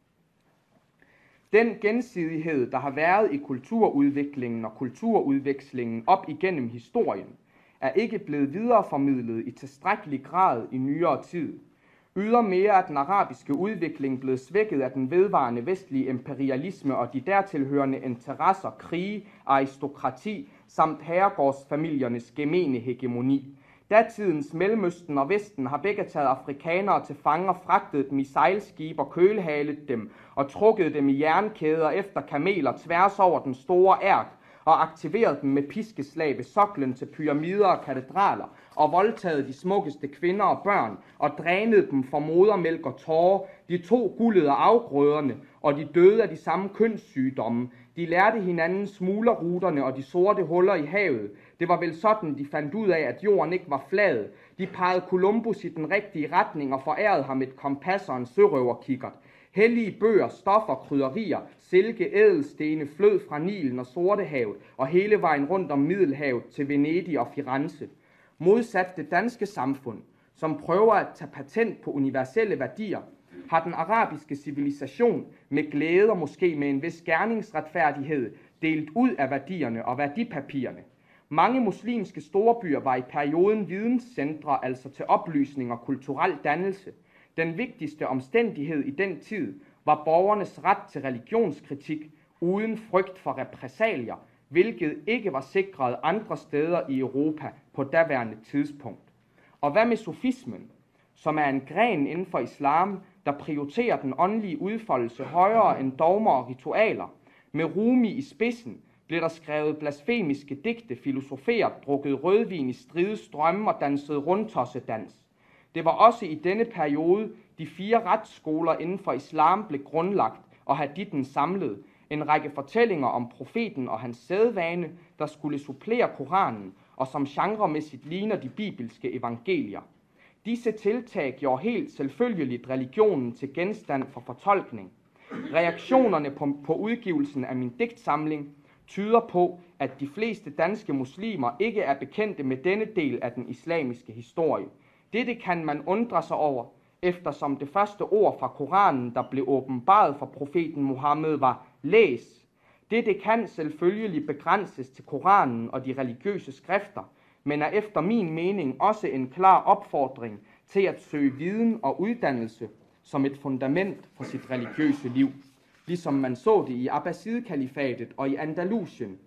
Den gensidighed, der har været i kulturudviklingen og kulturudvekslingen op igennem historien, er ikke blevet videreformidlet i tilstrækkelig grad i nyere tid. Ydermere er den arabiske udvikling blevet svækket af den vedvarende vestlige imperialisme og de dertilhørende interesser, krige, aristokrati samt herregårdsfamiliernes gemene hegemoni. Datidens Mellemøsten og Vesten har begge taget afrikanere til fange og fragtet dem i sejlskib og kølhalet dem og trukket dem i jernkæder efter kameler tværs over den store ærk og aktiveret dem med piskeslag ved soklen til pyramider og katedraler og voldtaget de smukkeste kvinder og børn og drænet dem for modermælk og tårer. De tog guldet af afgrøderne, og de døde af de samme kønssygdomme. De lærte hinanden smuglerruterne og de sorte huller i havet. Det var vel sådan, de fandt ud af, at jorden ikke var flad. De pegede Columbus i den rigtige retning og forærede ham et kompas og en sørøverkikkert. Hellige bøger, stoffer, krydderier, silke, ædelstene flød fra Nilen og Sortehavet og hele vejen rundt om Middelhavet til Venedig og Firenze. Modsat det danske samfund, som prøver at tage patent på universelle værdier, har den arabiske civilisation med glæde og måske med en vis gerningsretfærdighed delt ud af værdierne og værdipapirerne. Mange muslimske storbyer var i perioden videnscentre, altså til oplysning og kulturel dannelse. Den vigtigste omstændighed i den tid var borgernes ret til religionskritik uden frygt for repressalier, hvilket ikke var sikret andre steder i Europa på daværende tidspunkt. Og hvad med sufismen, som er en gren inden for islam, der prioriterer den åndelige udfoldelse højere end dogmer og ritualer? Med Rumi i spidsen blev der skrevet blasfemiske digte, filosoferet, drukket rødvin i stride strømme og danset rundtossedans. Det var også i denne periode, de 4 retsskoler inden for islam blev grundlagt og hadithen samlet. En række fortællinger om profeten og hans sædvane, der skulle supplere Koranen og som genremæssigt ligner de bibelske evangelier. Disse tiltag gjorde helt selvfølgeligt religionen til genstand for fortolkning. Reaktionerne på udgivelsen af min digtsamling tyder på, at de fleste danske muslimer ikke er bekendte med denne del af den islamiske historie. Dette kan man undre sig over, eftersom det første ord fra Koranen, der blev åbenbaret for profeten Muhammed, var læs. Dette kan selvfølgelig begrænses til Koranen og de religiøse skrifter, men er efter min mening også en klar opfordring til at søge viden og uddannelse som et fundament for sit religiøse liv, ligesom man så det i Abbasid-kalifatet og i Andalusien.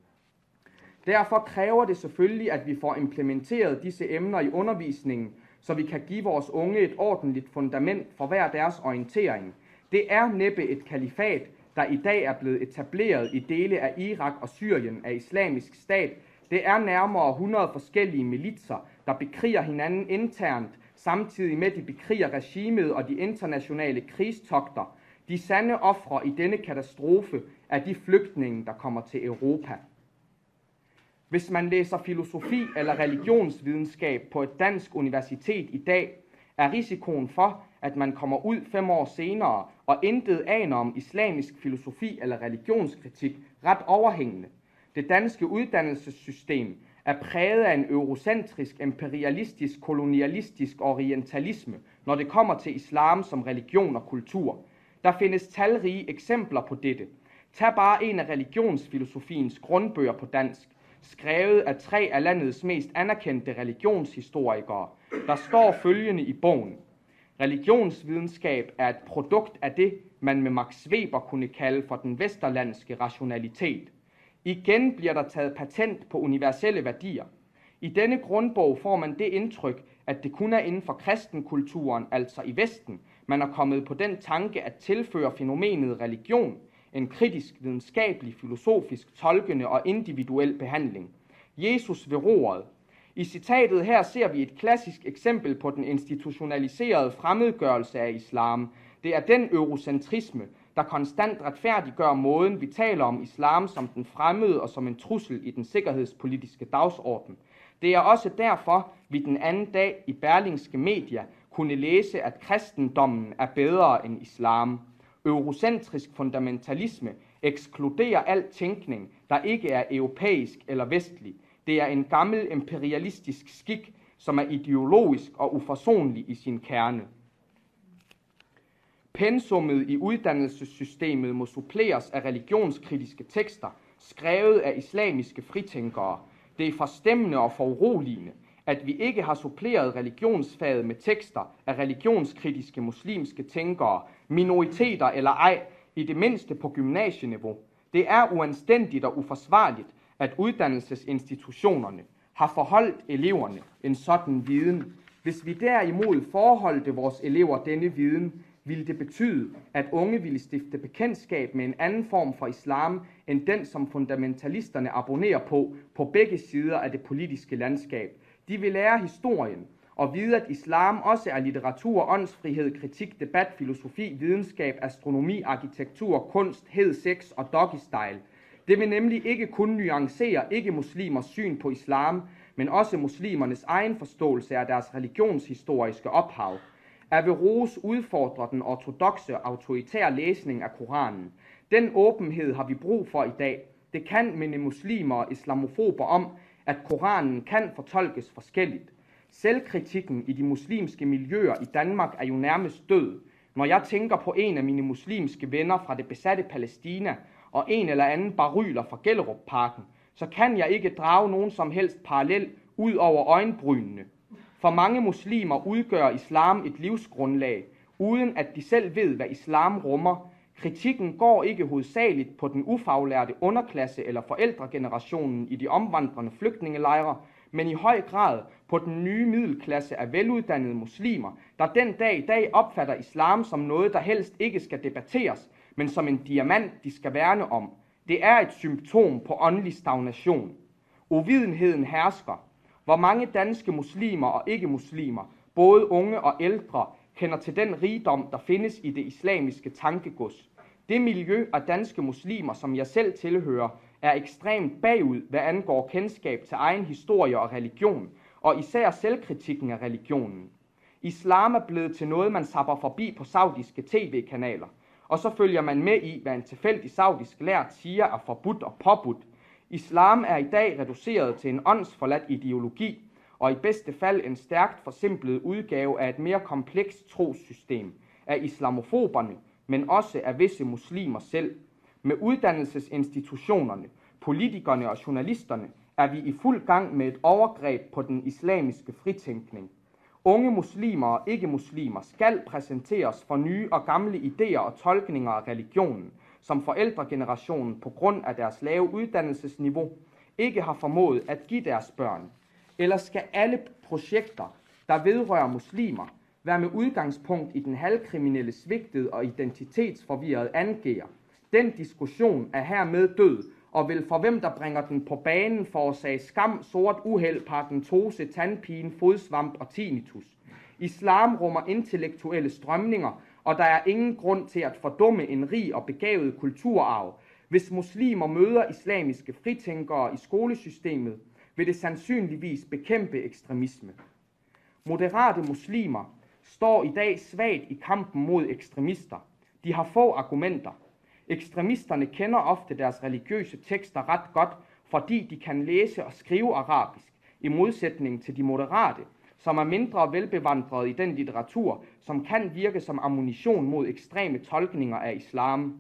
Derfor kræver det selvfølgelig, at vi får implementeret disse emner i undervisningen, så vi kan give vores unge et ordentligt fundament for hver deres orientering. Det er næppe et kalifat, der i dag er blevet etableret i dele af Irak og Syrien af Islamisk Stat. Det er nærmere 100 forskellige militser, der bekriger hinanden internt, samtidig med de bekriger regimet og de internationale krigstogter. De sande ofre i denne katastrofe er de flygtninge, der kommer til Europa. Hvis man læser filosofi eller religionsvidenskab på et dansk universitet i dag, er risikoen for, at man kommer ud 5 år senere og intet aner om islamisk filosofi eller religionskritik, ret overhængende. Det danske uddannelsessystem er præget af en eurocentrisk, imperialistisk, kolonialistisk orientalisme, når det kommer til islam som religion og kultur. Der findes talrige eksempler på dette. Tag bare en af religionsfilosofiens grundbøger på dansk, skrevet af 3 af landets mest anerkendte religionshistorikere. Der står følgende i bogen: religionsvidenskab er et produkt af det, man med Max Weber kunne kalde for den vesterlandske rationalitet. Igen bliver der taget patent på universelle værdier. I denne grundbog får man det indtryk, at det kun er inden for kristenkulturen, altså i Vesten, man er kommet på den tanke at tilføre fænomenet religion en kritisk, videnskabelig, filosofisk, tolkende og individuel behandling. Jesus ved roret. I citatet her ser vi et klassisk eksempel på den institutionaliserede fremmedgørelse af islam. Det er den eurocentrisme, der konstant retfærdiggør måden, vi taler om islam som den fremmede og som en trussel i den sikkerhedspolitiske dagsorden. Det er også derfor, vi den anden dag i Berlingske Media kunne læse, at kristendommen er bedre end islam. Eurocentrisk fundamentalisme ekskluderer al tænkning, der ikke er europæisk eller vestlig. Det er en gammel imperialistisk skik, som er ideologisk og uforsonlig i sin kerne. Pensummet i uddannelsessystemet må suppleres af religionskritiske tekster, skrevet af islamiske fritænkere. Det er forstemmende og foruroligende, at vi ikke har suppleret religionsfaget med tekster af religionskritiske muslimske tænkere, minoriteter eller ej, i det mindste på gymnasieniveau. Det er uanstændigt og uforsvarligt, at uddannelsesinstitutionerne har forholdt eleverne en sådan viden. Hvis vi derimod forholdte vores elever denne viden, ville det betyde, at unge ville stifte bekendtskab med en anden form for islam, end den, som fundamentalisterne abonnerer på begge sider af det politiske landskab. De vil lære historien og vide, at islam også er litteratur, åndsfrihed, kritik, debat, filosofi, videnskab, astronomi, arkitektur, kunst, hed, sex og doggy-style. Det vil nemlig ikke kun nuancere ikke-muslimers syn på islam, men også muslimernes egen forståelse af deres religionshistoriske ophav. Averroes udfordrer den ortodokse autoritære læsning af Koranen. Den åbenhed har vi brug for i dag. Det kan minde muslimer og islamofober om, at Koranen kan fortolkes forskelligt. Selvkritikken i de muslimske miljøer i Danmark er jo nærmest død. Når jeg tænker på en af mine muslimske venner fra det besatte Palæstina og en eller anden baryler fra Gellerupparken, så kan jeg ikke drage nogen som helst parallel ud over øjenbrynene. For mange muslimer udgør islam et livsgrundlag, uden at de selv ved, hvad islam rummer. Kritikken går ikke hovedsageligt på den ufaglærte underklasse eller forældregenerationen i de omvandrende flygtningelejre, men i høj grad på den nye middelklasse af veluddannede muslimer, der den dag i dag opfatter islam som noget, der helst ikke skal debatteres, men som en diamant, de skal værne om. Det er et symptom på åndelig stagnation. Uvidenheden hersker. Hvor mange danske muslimer og ikke-muslimer, både unge og ældre, kender til den rigdom, der findes i det islamiske tankegods. Det miljø af danske muslimer, som jeg selv tilhører, er ekstremt bagud, hvad angår kendskab til egen historie og religion, og især selvkritikken af religionen. Islam er blevet til noget, man zapper forbi på saudiske tv-kanaler, og så følger man med i, hvad en tilfældig saudisk lært siger er forbudt og påbudt. Islam er i dag reduceret til en åndsforladt ideologi, og i bedste fald en stærkt forsimplet udgave af et mere komplekst trossystem af islamofoberne, men også af visse muslimer selv. Med uddannelsesinstitutionerne, politikerne og journalisterne er vi i fuld gang med et overgreb på den islamiske fritænkning. Unge muslimer og ikke-muslimer skal præsenteres for nye og gamle idéer og tolkninger af religionen, som forældregenerationen på grund af deres lave uddannelsesniveau ikke har formået at give deres børn. Eller skal alle projekter, der vedrører muslimer, være med udgangspunkt i den halvkriminelle svigtede og identitetsforvirrede angiver? Den diskussion er hermed død, og vil for hvem der bringer den på banen forårsage skam, sort uheld, paradentose, tandpine, fodsvamp og tinnitus. Islam rummer intellektuelle strømninger, og der er ingen grund til at fordumme en rig og begavet kulturarv. Hvis muslimer møder islamiske fritænkere i skolesystemet, vil det sandsynligvis bekæmpe ekstremisme. Moderate muslimer står i dag svagt i kampen mod ekstremister. De har få argumenter. Ekstremisterne kender ofte deres religiøse tekster ret godt, fordi de kan læse og skrive arabisk, i modsætning til de moderate, som er mindre velbevandrede i den litteratur, som kan virke som ammunition mod ekstreme tolkninger af islam.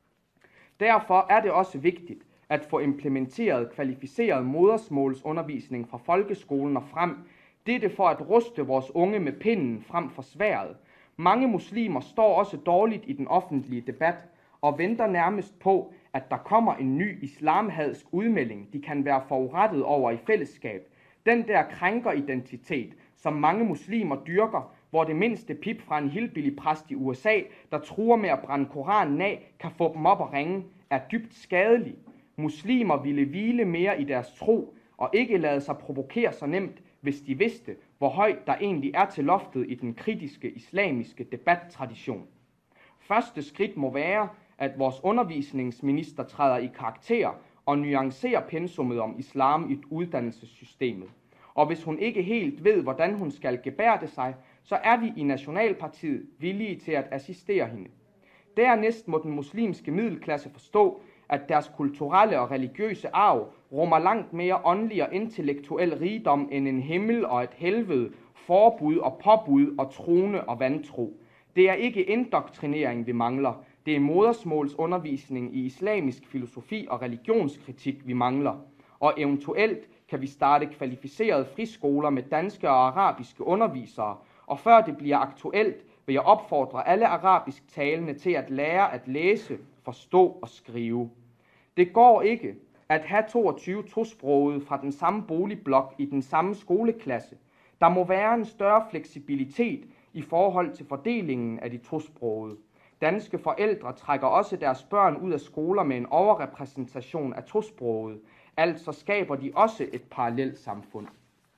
Derfor er det også vigtigt at få implementeret kvalificeret modersmålsundervisning fra folkeskolen og frem, dette for at ruste vores unge med pinden frem for sværdet. Mange muslimer står også dårligt i den offentlige debat og venter nærmest på, at der kommer en ny islamhadsk udmelding, de kan være forurettet over i fællesskab. Den der krænkeridentitet, som mange muslimer dyrker, hvor det mindste pip fra en hillbilly-præst i USA, der truer med at brænde Koranen af, kan få dem op at ringe, er dybt skadelig. Muslimer ville hvile mere i deres tro og ikke lade sig provokere så nemt, hvis de vidste, hvor højt der egentlig er til loftet i den kritiske islamiske debattradition. Første skridt må være, at vores undervisningsminister træder i karakter og nuancerer pensummet om islam i uddannelsessystemet. Og hvis hun ikke helt ved, hvordan hun skal gebærde sig, så er vi i Nationalpartiet villige til at assistere hende. Dernæst må den muslimske middelklasse forstå, at deres kulturelle og religiøse arv rummer langt mere åndelig og intellektuel rigdom end en himmel og et helvede, forbud og påbud og trone og vantro. Det er ikke indoktrinering, vi mangler. Det er modersmålsundervisning i islamisk filosofi og religionskritik, vi mangler. Og eventuelt kan vi starte kvalificerede friskoler med danske og arabiske undervisere. Og før det bliver aktuelt, vil jeg opfordre alle arabisk talende til at lære at læse, forstå og skrive. Det går ikke at have 22 tosprogede fra den samme boligblok i den samme skoleklasse. Der må være en større fleksibilitet i forhold til fordelingen af de tosprogede. Danske forældre trækker også deres børn ud af skoler med en overrepræsentation af tosprogede, altså skaber de også et parallelt samfund.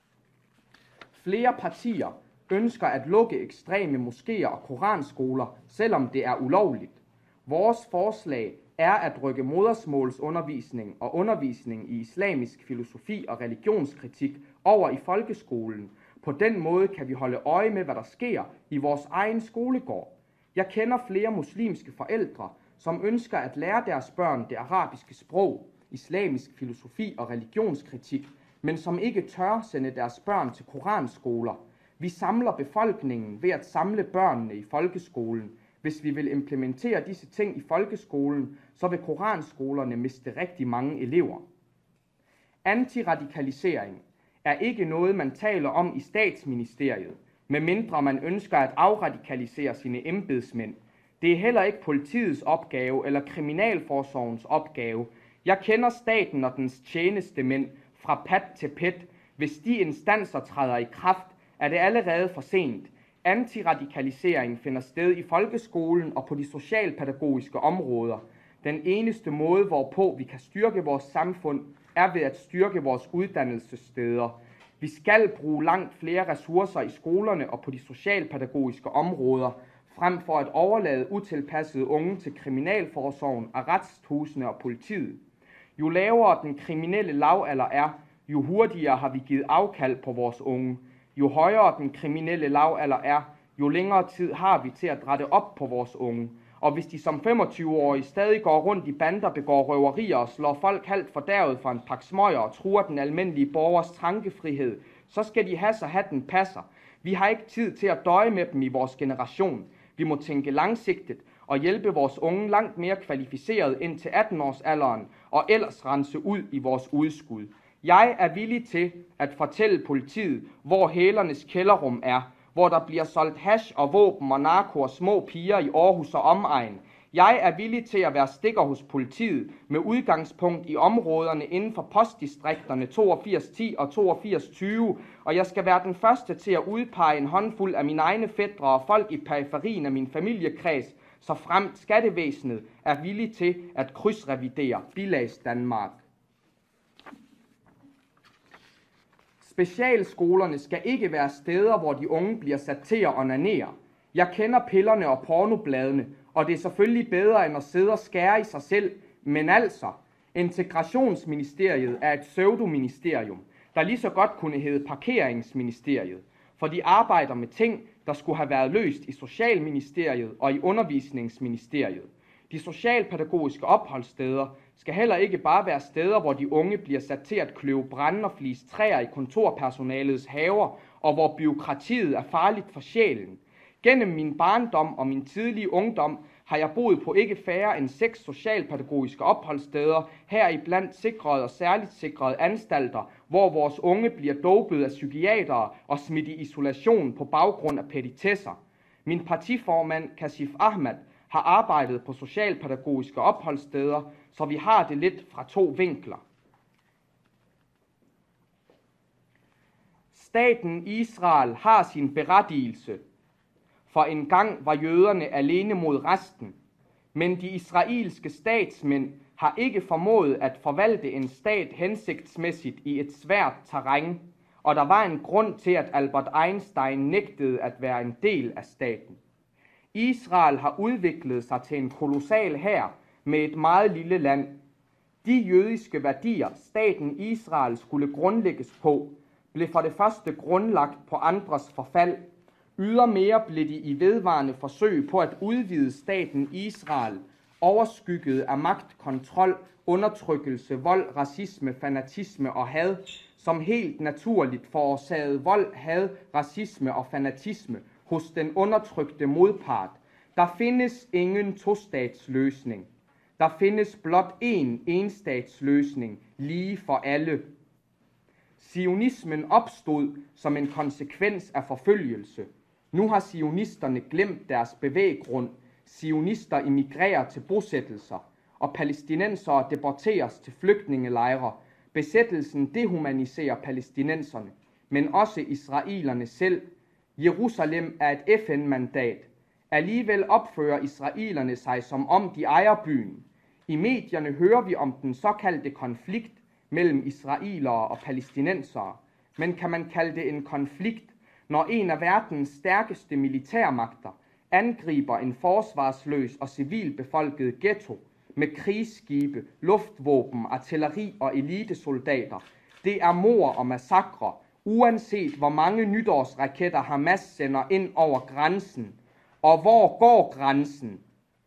Flere partier ønsker at lukke ekstreme moskéer og koranskoler, selvom det er ulovligt. Vores forslag er at rykke modersmålsundervisning og undervisning i islamisk filosofi og religionskritik over i folkeskolen. På den måde kan vi holde øje med, hvad der sker i vores egen skolegård. Jeg kender flere muslimske forældre, som ønsker at lære deres børn det arabiske sprog, islamisk filosofi og religionskritik, men som ikke tør sende deres børn til koranskoler. Vi samler befolkningen ved at samle børnene i folkeskolen. Hvis vi vil implementere disse ting i folkeskolen, så vil koranskolerne miste rigtig mange elever. Antiradikalisering er ikke noget, man taler om i statsministeriet, medmindre man ønsker at afradikalisere sine embedsmænd. Det er heller ikke politiets opgave eller kriminalforsorgens opgave. Jeg kender staten og dens tjenestemænd fra pat til pet. Hvis de instanser træder i kraft, er det allerede for sent. Antiradikalisering finder sted i folkeskolen og på de socialpædagogiske områder. Den eneste måde, hvorpå vi kan styrke vores samfund, er ved at styrke vores uddannelsessteder. Vi skal bruge langt flere ressourcer i skolerne og på de socialpædagogiske områder, frem for at overlade utilpassede unge til kriminalforsorgen, arresthusene og politiet. Jo lavere den kriminelle lavalder er, jo hurtigere har vi givet afkald på vores unge. Jo højere den kriminelle lavalder er, jo længere tid har vi til at rette op på vores unge. Og hvis de som 25-årige stadig går rundt i bander, begår røverier og slår folk halvt fordærvet for en pakke smøger og truer den almindelige borgers tankefrihed, så skal de have så hatten passer. Vi har ikke tid til at døje med dem i vores generation. Vi må tænke langsigtet og hjælpe vores unge langt mere kvalificeret ind til 18-årsalderen og ellers rense ud i vores udskud. Jeg er villig til at fortælle politiet, hvor hælernes kælderrum er, hvor der bliver solgt hash og våben og narko og små piger i Aarhus og omegn. Jeg er villig til at være stikker hos politiet med udgangspunkt i områderne inden for postdistrikterne 8210 og 8220, og jeg skal være den første til at udpege en håndfuld af mine egne fætre og folk i periferien af min familiekreds, så fremt skattevæsenet er villig til at krydsrevidere Bilags Danmark. Specialskolerne skal ikke være steder, hvor de unge bliver sat til at onanere. Jeg kender pillerne og pornobladene, og det er selvfølgelig bedre end at sidde og skære i sig selv. Men altså, Integrationsministeriet er et pseudoministerium, der lige så godt kunne hedde Parkeringsministeriet, for de arbejder med ting, der skulle have været løst i Socialministeriet og i Undervisningsministeriet. De socialpædagogiske opholdssteder skal heller ikke bare være steder, hvor de unge bliver sat til at kløve brænde og flise træer i kontorpersonalets haver, og hvor byråkratiet er farligt for sjælen. Gennem min barndom og min tidlige ungdom har jeg boet på ikke færre end 6 socialpædagogiske opholdssteder, heriblandt sikrede og særligt sikrede anstalter, hvor vores unge bliver dopet af psykiatere og smidt i isolation på baggrund af petitesser. Min partiformand Kasif Ahmad har arbejdet på socialpædagogiske opholdssteder, så vi har det lidt fra 2 vinkler. Staten Israel har sin berettigelse, For engang var jøderne alene mod resten. Men de israelske statsmænd har ikke formået at forvalte en stat hensigtsmæssigt i et svært terræn, og der var en grund til, at Albert Einstein nægtede at være en del af staten. Israel har udviklet sig til en kolossal hær med et meget lille land. De jødiske værdier, staten Israel skulle grundlægges på, blev for det første grundlagt på andres forfald. Ydermere blev de i vedvarende forsøg på at udvide staten Israel, overskygget af magt, kontrol, undertrykkelse, vold, racisme, fanatisme og had, som helt naturligt forårsagede vold, had, racisme og fanatisme hos den undertrykte modpart. Der findes ingen tostatsløsning. Der findes blot én enstatsløsning, lige for alle. Zionismen opstod som en konsekvens af forfølgelse. Nu har zionisterne glemt deres bevæggrund. Zionister immigrerer til bosættelser, og palæstinensere deporteres til flygtningelejre. Besættelsen dehumaniserer palæstinenserne, men også israelerne selv. Jerusalem er et FN-mandat. Alligevel opfører israelerne sig, som om de ejer byen. I medierne hører vi om den såkaldte konflikt mellem israelere og palæstinensere. Men kan man kalde det en konflikt, når en af verdens stærkeste militærmagter angriber en forsvarsløs og civilbefolket ghetto med krigsskibe, luftvåben, artilleri og elitesoldater? Det er mord og massakre, uanset hvor mange nytårsraketter Hamas sender ind over grænsen. Og hvor går grænsen?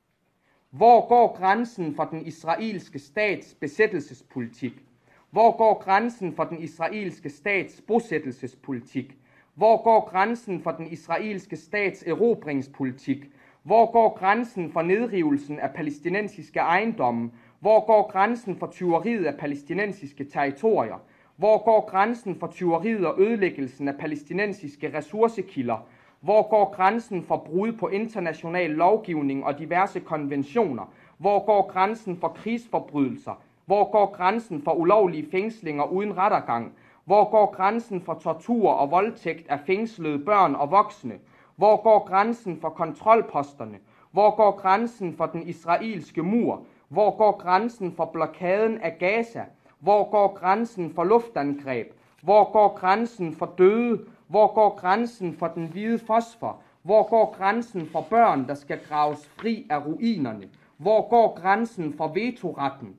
Hvor går grænsen for den israelske stats besættelsespolitik? Hvor går grænsen for den israelske stats bosættelsespolitik? Hvor går grænsen for den israelske stats erobringspolitik? Hvor går grænsen for nedrivelsen af palæstinensiske ejendomme? Hvor går grænsen for tyveriet af palæstinensiske territorier? Hvor går grænsen for tyveriet og ødelæggelsen af palæstinensiske ressourcekilder? Hvor går grænsen for brud på international lovgivning og diverse konventioner? Hvor går grænsen for krigsforbrydelser? Hvor går grænsen for ulovlige fængslinger uden rettergang? Hvor går grænsen for tortur og voldtægt af fængslede børn og voksne? Hvor går grænsen for kontrolposterne? Hvor går grænsen for den israelske mur? Hvor går grænsen for blokaden af Gaza? Hvor går grænsen for luftangreb? Hvor går grænsen for døde? Hvor går grænsen for den hvide fosfor? Hvor går grænsen for børn, der skal graves fri af ruinerne? Hvor går grænsen for vetoretten?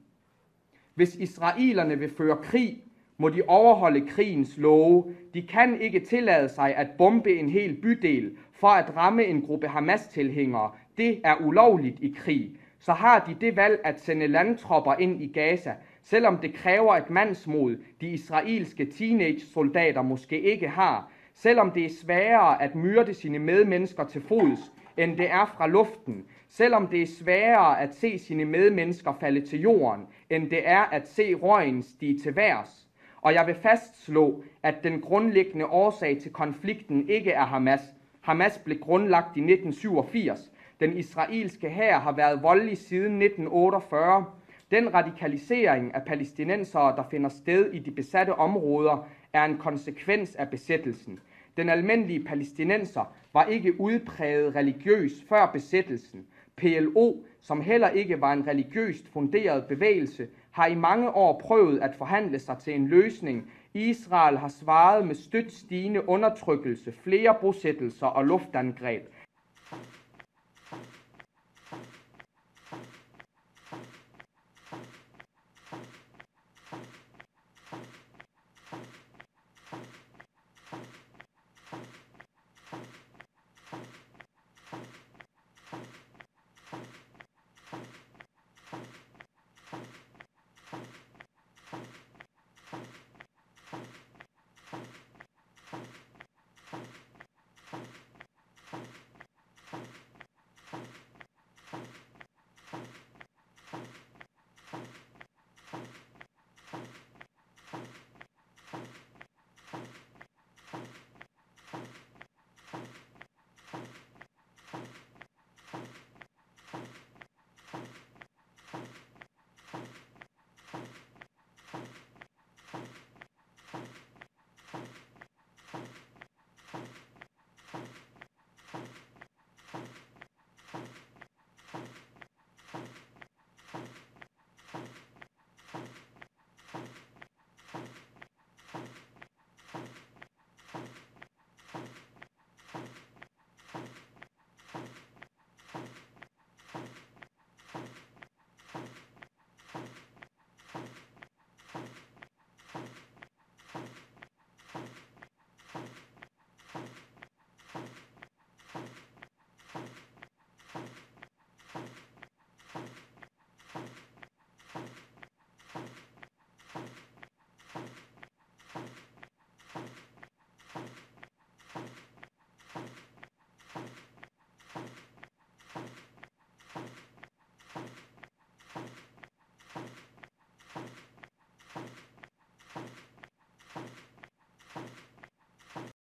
Hvis israelerne vil føre krig, må de overholde krigens love. De kan ikke tillade sig at bombe en hel bydel for at ramme en gruppe Hamas-tilhængere. Det er ulovligt i krig. Så har de det valg at sende landtropper ind i Gaza, selvom det kræver et mandsmod, de israelske teenage-soldater måske ikke har. Selvom det er sværere at myrde sine medmennesker til fods, end det er fra luften. Selvom det er sværere at se sine medmennesker falde til jorden, end det er at se røgen stige til værs. Og jeg vil fastslå, at den grundlæggende årsag til konflikten ikke er Hamas. Hamas blev grundlagt i 1987. Den israelske hær har været voldelig siden 1948. Den radikalisering af palæstinensere, der finder sted i de besatte områder, er en konsekvens af besættelsen. Den almindelige palæstinenser var ikke udpræget religiøs før besættelsen. PLO, som heller ikke var en religiøst funderet bevægelse, har i mange år prøvet at forhandle sig til en løsning. Israel har svaret med støt stigende undertrykkelse, flere bosættelser og luftangreb.